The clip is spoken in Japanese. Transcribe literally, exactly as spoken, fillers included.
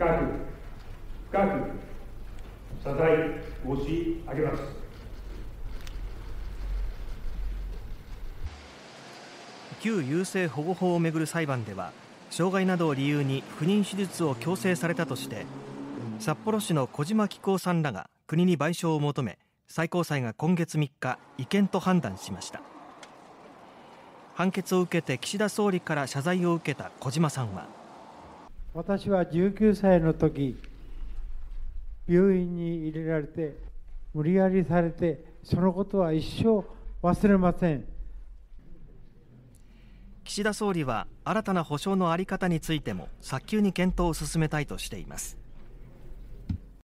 深く深く謝罪申し上げます。 旧優生保護法をめぐる裁判では、障害などを理由に不妊手術を強制されたとして札幌市の小島喜久夫さんらが国に賠償を求め、最高裁が今月みっか違憲と判断しました。判決を受けて岸田総理から謝罪を受けた小島さんは、 私はじゅうきゅうさいの時、病院に入れられて無理やりされて、そのことは一生忘れません。 岸田総理は新たな補償の在り方についても早急に検討を進めたいとしています。